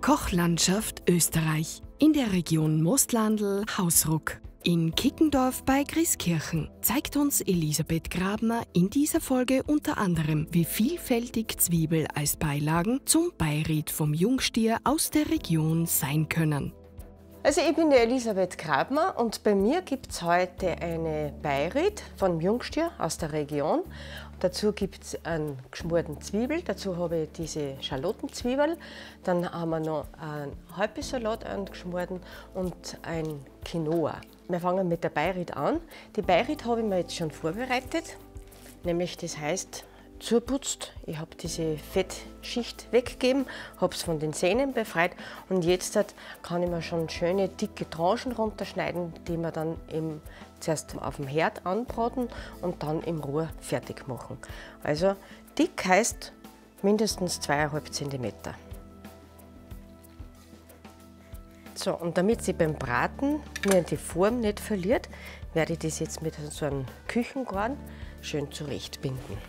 Kochlandschaft Österreich in der Region Mostlandl-Hausruck. In Kickendorf bei Grieskirchen zeigt uns Elisabeth Grabner in dieser Folge unter anderem, wie vielfältig Zwiebel als Beilagen zum Beiried vom Jungstier aus der Region sein können. Also ich bin die Elisabeth Grabner und bei mir gibt es heute eine Beiried vom Jungstier aus der Region. Dazu gibt es einen geschmorten Zwiebel, dazu habe ich diese Schalottenzwiebel, dann haben wir noch einen Halbsalat, einen geschmorten und ein Quinoa. Wir fangen mit der Beiried an. Die Beiried habe ich mir jetzt schon vorbereitet, nämlich das heißt zurputzt. Ich habe diese Fettschicht weggegeben, habe es von den Sehnen befreit und jetzt kann ich mir schon schöne dicke Tranchen runterschneiden, die wir dann zuerst auf dem Herd anbraten und dann im Rohr fertig machen. Also dick heißt mindestens 2,5 cm. So, und damit sie beim Braten mir die Form nicht verliert, werde ich das jetzt mit so einem Küchengarn schön zurechtbinden.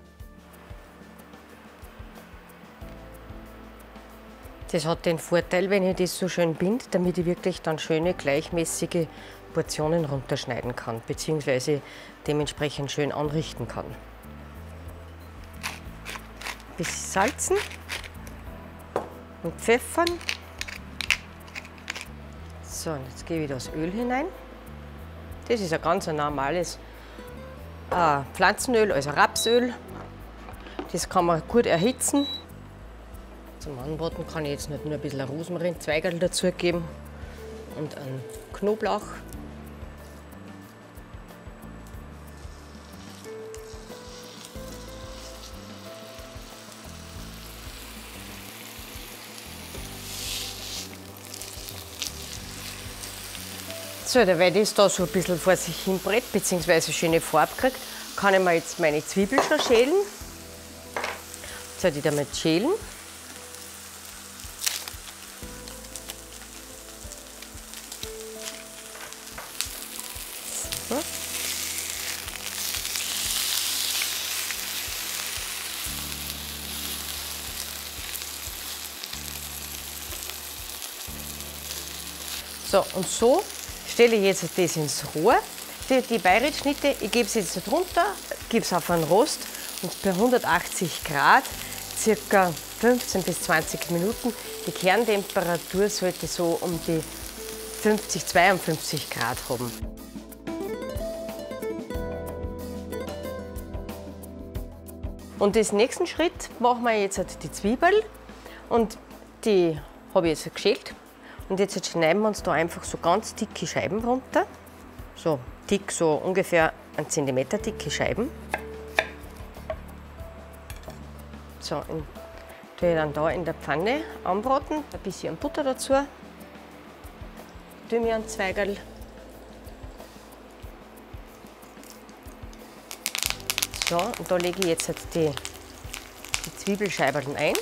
Das hat den Vorteil, wenn ich das so schön binde, damit ich wirklich dann schöne gleichmäßige Portionen runterschneiden kann, beziehungsweise dementsprechend schön anrichten kann. Ein bisschen salzen und pfeffern. So, und jetzt gebe ich das Öl hinein. Das ist ein ganz normales Pflanzenöl, also Rapsöl. Das kann man gut erhitzen. Zum Anbraten kann ich jetzt nicht nur ein bisschen Rosmarinzweigel dazugeben und einen Knoblauch. So, weil das da so ein bisschen vor sich hin brät, bzw. schöne Farbe kriegt, kann ich mir jetzt meine Zwiebel schon schälen. Jetzt werde ich damit schälen. So, und so stelle ich jetzt das ins Rohr. Die Beiriedschnitte, ich gebe es jetzt drunter, gebe es auf einen Rost und bei 180 Grad ca. 15 bis 20 Minuten. Die Kerntemperatur sollte so um die 50, 52 Grad haben. Und als nächsten Schritt machen wir jetzt die Zwiebel und die habe ich jetzt geschält. Und jetzt schneiden wir uns da einfach so ganz dicke Scheiben runter. So dick, so ungefähr 1 cm dicke Scheiben. So, und tue ich dann da in der Pfanne anbraten. Ein bisschen Butter dazu. Thymianzweigel. So, und da lege ich jetzt die Zwiebelscheiben ein.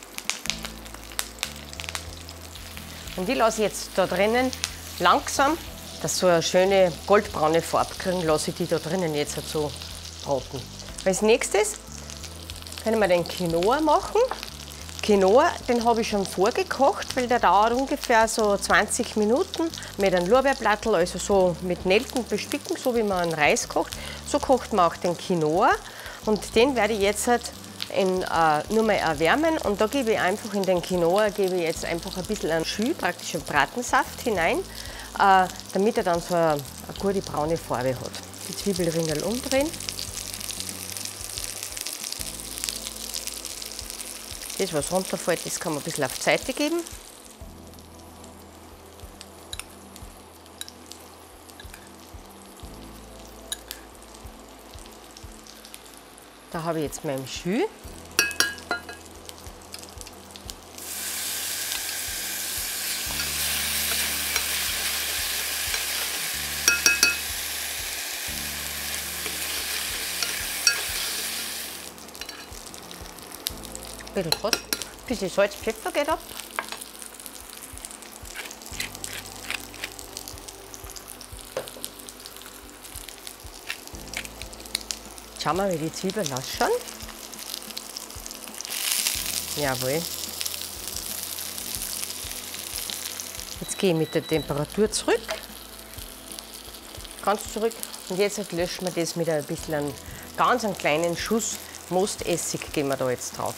Und die lasse ich jetzt da drinnen langsam, dass so eine schöne goldbraune Farbe kriegen, lasse ich die da drinnen jetzt so braten. Als nächstes können wir den Quinoa machen. Quinoa, den habe ich schon vorgekocht, weil der dauert ungefähr so 20 Minuten mit einem Lorbeerblattel, also so mit Nelken bespicken, so wie man einen Reis kocht. So kocht man auch den Quinoa und den werde ich jetzt nur mal erwärmen und da gebe ich einfach in den Quinoa jetzt einfach ein bisschen an Jus, praktisch einen Bratensaft hinein, damit er dann so eine gute braune Farbe hat. Die Zwiebelringel umdrehen. Das, was runterfällt, das kann man ein bisschen auf die Seite geben. Da habe ich jetzt mein Jus. Ein bisschen Kost, ein bisschen Salz, Pfeffer geht ab. Schauen wir, wie die Zwiebeln ausschauen. Jetzt gehe ich mit der Temperatur zurück. Ganz zurück. Und jetzt löschen wir das mit ein bisschen einem ganz kleinen Schuss Mostessig, geben wir da jetzt drauf.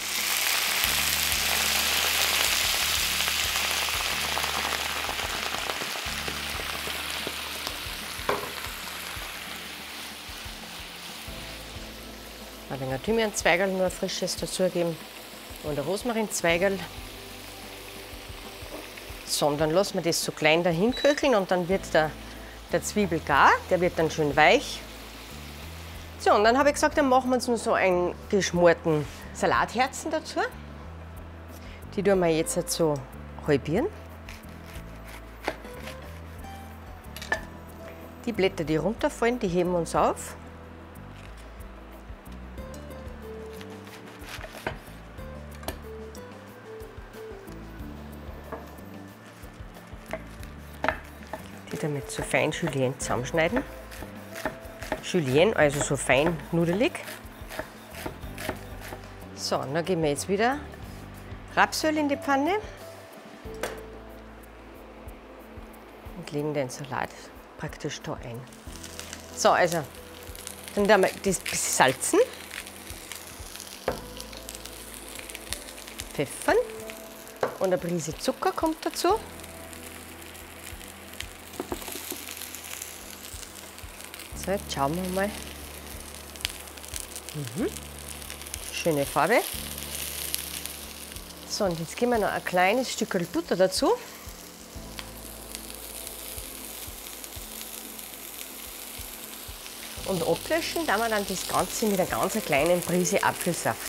Ein wenig Thymianzweigel, nur ein frisches dazugeben und ein Rosmarinzweigel. So, und dann lassen wir das so klein dahin köcheln und dann wird der Zwiebel gar, der wird dann schön weich. So, und dann habe ich gesagt, dann machen wir uns noch so einen geschmorten Salatherzen dazu. Die tun wir jetzt so halbieren. Die Blätter, die runterfallen, die heben wir uns auf. Die damit so fein Julienne zusammenschneiden. Julienne, also so fein nudelig. So, und dann geben wir jetzt wieder Rapsöl in die Pfanne und legen den Salat praktisch da ein. So, also dann werden wir das ein bisschen salzen, pfeffern und eine Prise Zucker kommt dazu. So, jetzt schauen wir mal. Schöne Farbe. So, und jetzt geben wir noch ein kleines Stück Butter dazu. Und ablöschen, da wir dann das Ganze mit einer ganz kleinen Prise Apfelsaft.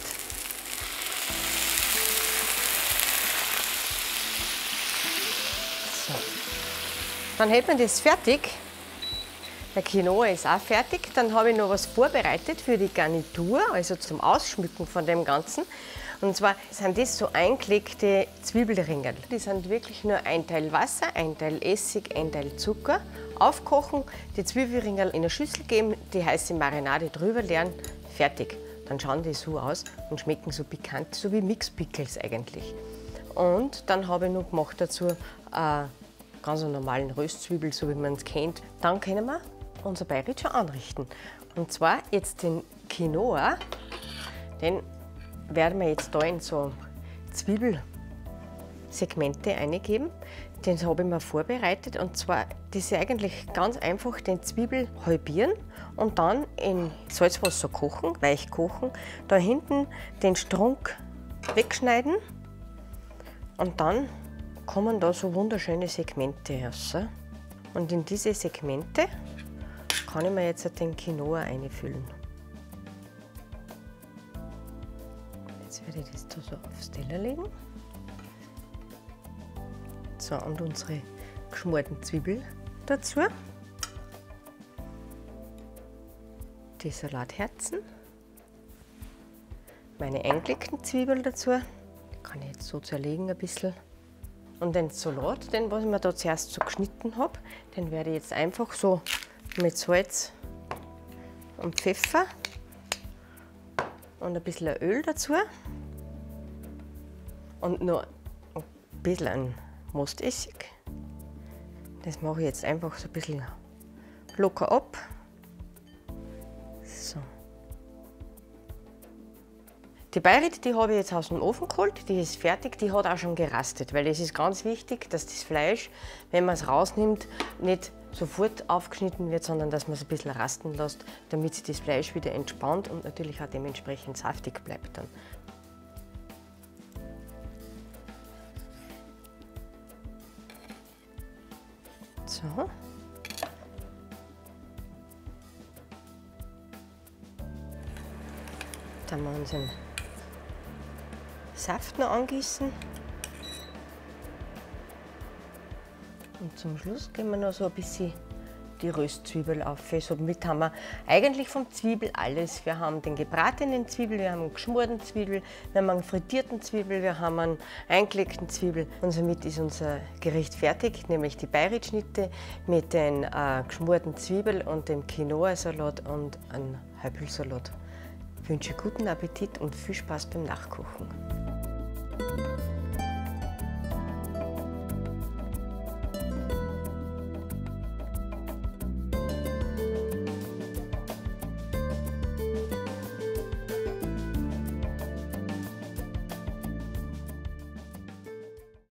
So. Dann hält man das fertig. Der Quinoa ist auch fertig. Dann habe ich noch was vorbereitet für die Garnitur, also zum Ausschmücken von dem Ganzen. Und zwar sind das so eingelegte Zwiebelringerl. Die sind wirklich nur ein Teil Wasser, ein Teil Essig, ein Teil Zucker. Aufkochen, die Zwiebelringerl in eine Schüssel geben, die heiße Marinade drüber leeren, fertig. Dann schauen die so aus und schmecken so pikant, so wie Mixpickles eigentlich. Und dann habe ich noch gemacht dazu ganz einen normalen Röstzwiebel, so wie man es kennt. Dann können wir unser Beirut schon anrichten. Und zwar jetzt den Quinoa, den werden wir jetzt da in so Zwiebelsegmente eingeben. Den habe ich mir vorbereitet und zwar, das ist eigentlich ganz einfach, den Zwiebel halbieren und dann in Salzwasser kochen, weich kochen. Da hinten den Strunk wegschneiden und dann kommen da so wunderschöne Segmente raus. Und in diese Segmente kann ich mir jetzt den Quinoa einfüllen. Jetzt werde ich das da so aufs Teller legen. So, und unsere geschmorten Zwiebeln dazu. Die Salatherzen. Meine eingelegten Zwiebeln dazu. Die kann ich jetzt so zerlegen ein bisschen. Und den Salat, den was ich mir da zuerst so geschnitten habe, den werde ich jetzt einfach so mit Salz und Pfeffer und ein bisschen Öl dazu und noch ein bisschen Mostessig. Das mache ich jetzt einfach so ein bisschen locker ab. So. Die Beirut, die habe ich jetzt aus dem Ofen geholt, die ist fertig, die hat auch schon gerastet, weil es ist ganz wichtig, dass das Fleisch, wenn man es rausnimmt, nicht sofort aufgeschnitten wird, sondern dass man es ein bisschen rasten lässt, damit sich das Fleisch wieder entspannt und natürlich auch dementsprechend saftig bleibt dann. So. Dann wir unseren Saft noch angießen. Und zum Schluss geben wir noch so ein bisschen die Röstzwiebel auf. Somit haben wir eigentlich vom Zwiebel alles. Wir haben den gebratenen Zwiebel, wir haben einen geschmorten Zwiebel, wir haben einen frittierten Zwiebel, wir haben einen eingelegten Zwiebel. Und somit ist unser Gericht fertig, nämlich die Beirutschnitte mit den geschmorten Zwiebel und dem Quinoa-Salat und einem Höpfelsalat. Ich wünsche guten Appetit und viel Spaß beim Nachkochen.